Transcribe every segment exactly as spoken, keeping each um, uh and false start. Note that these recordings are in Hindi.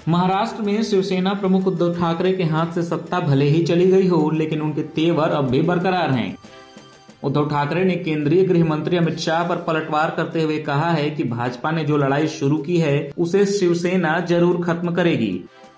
महाराष्ट्र में शिवसेना प्रमुख उद्धव ठाकरे के हाथ से सत्ता भले ही चली गई हो, लेकिन उनके तेवर अब भी बरकरार हैं। उद्धव ठाकरे ने केंद्रीय गृह मंत्री अमित शाह पर पलटवार करते हुए कहा है कि भाजपा ने जो लड़ाई शुरू की है उसे शिवसेना जरूर खत्म करेगी।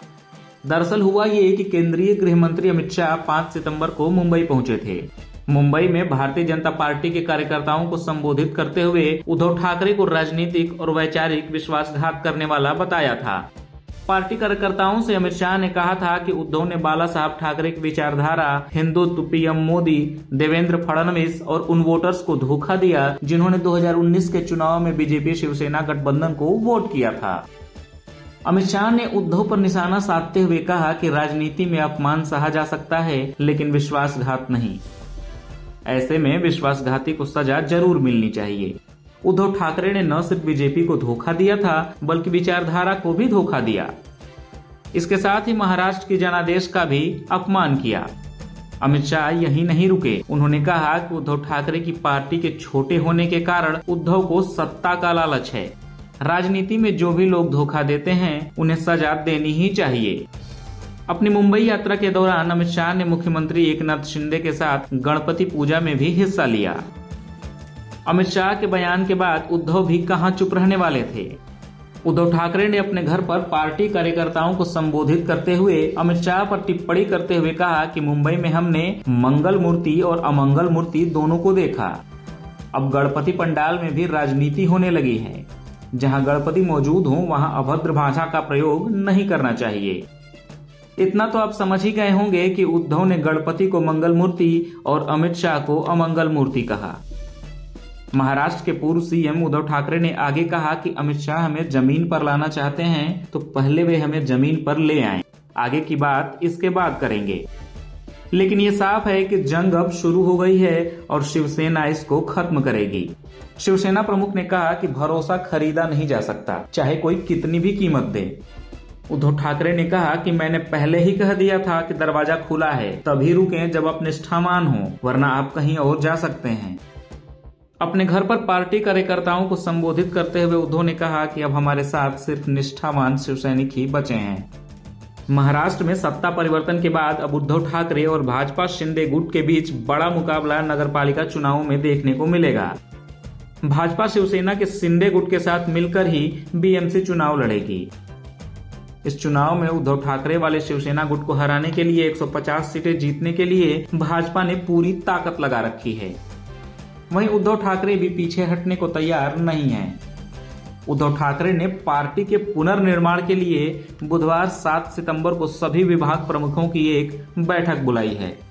दरअसल हुआ ये कि केंद्रीय गृह मंत्री अमित शाह पाँच सितंबर को मुंबई पहुंचे थे। मुंबई में भारतीय जनता पार्टी के कार्यकर्ताओं को संबोधित करते हुए उद्धव ठाकरे को राजनीतिक और वैचारिक विश्वासघात करने वाला बताया था। पार्टी कार्यकर्ताओं से अमित शाह ने कहा था कि उद्धव ने बाला साहब ठाकरे की विचारधारा, हिंदुत्व, पीएम मोदी, देवेंद्र फडणवीस और उन वोटर्स को धोखा दिया जिन्होंने दो हज़ार उन्नीस के चुनाव में बीजेपी शिवसेना गठबंधन को वोट किया था। अमित शाह ने उद्धव पर निशाना साधते हुए कहा कि राजनीति में अपमान सहा जा सकता है, लेकिन विश्वासघात नहीं। ऐसे में विश्वासघाती को सजा जरूर मिलनी चाहिए। उद्धव ठाकरे ने न सिर्फ बीजेपी को धोखा दिया था, बल्कि विचारधारा को भी धोखा दिया। इसके साथ ही महाराष्ट्र के जनादेश का भी अपमान किया। अमित शाह यही नहीं रुके, उन्होंने कहा कि उद्धव ठाकरे की पार्टी के छोटे होने के कारण उद्धव को सत्ता का लालच है। राजनीति में जो भी लोग धोखा देते हैं उन्हें सजा देनी ही चाहिए। अपनी मुंबई यात्रा के दौरान अमित शाह ने मुख्यमंत्री एकनाथ शिंदे के साथ गणपति पूजा में भी हिस्सा लिया। अमित शाह के बयान के बाद उद्धव भी कहां चुप रहने वाले थे। उद्धव ठाकरे ने अपने घर पर पार्टी कार्यकर्ताओं को संबोधित करते हुए अमित शाह पर टिप्पणी करते हुए कहा कि मुंबई में हमने मंगल मूर्ति और अमंगल मूर्ति दोनों को देखा। अब गणपति पंडाल में भी राजनीति होने लगी है। जहां गणपति मौजूद हो वहां अभद्र भाषा का प्रयोग नहीं करना चाहिए। इतना तो आप समझ ही गए होंगे कि उद्धव ने गणपति को मंगल मूर्ति और अमित शाह को अमंगल मूर्ति कहा। महाराष्ट्र के पूर्व सीएम उद्धव ठाकरे ने आगे कहा कि अमित शाह हमें जमीन पर लाना चाहते हैं तो पहले वे हमें जमीन पर ले आएं, आगे की बात इसके बाद करेंगे। लेकिन ये साफ है कि जंग अब शुरू हो गई है और शिवसेना इसको खत्म करेगी। शिवसेना प्रमुख ने कहा कि भरोसा खरीदा नहीं जा सकता, चाहे कोई कितनी भी कीमत दे। उद्धव ठाकरे ने कहा कि मैंने पहले ही कह दिया था कि दरवाजा खुला है, तभी रुकें जब आप निष्ठावान हो, वरना आप कहीं और जा सकते हैं। अपने घर पर पार्टी कार्यकर्ताओं को संबोधित करते हुए उद्धव ने कहा कि अब हमारे साथ सिर्फ निष्ठावान शिवसैनिक ही बचे हैं। महाराष्ट्र में सत्ता परिवर्तन के बाद अब उद्धव ठाकरे और भाजपा शिंदे गुट के बीच बड़ा मुकाबला नगरपालिका चुनाव में देखने को मिलेगा। भाजपा शिवसेना के शिंदे गुट के साथ मिलकर ही बीएमसी चुनाव लड़ेगी। इस चुनाव में उद्धव ठाकरे वाले शिवसेना गुट को हराने के लिए एक सौ पचास सीटें जीतने के लिए भाजपा ने पूरी ताकत लगा रखी है। वहीं उद्धव ठाकरे भी पीछे हटने को तैयार नहीं हैं। उद्धव ठाकरे ने पार्टी के पुनर्निर्माण के लिए बुधवार सात सितंबर को सभी विभाग प्रमुखों की एक बैठक बुलाई है।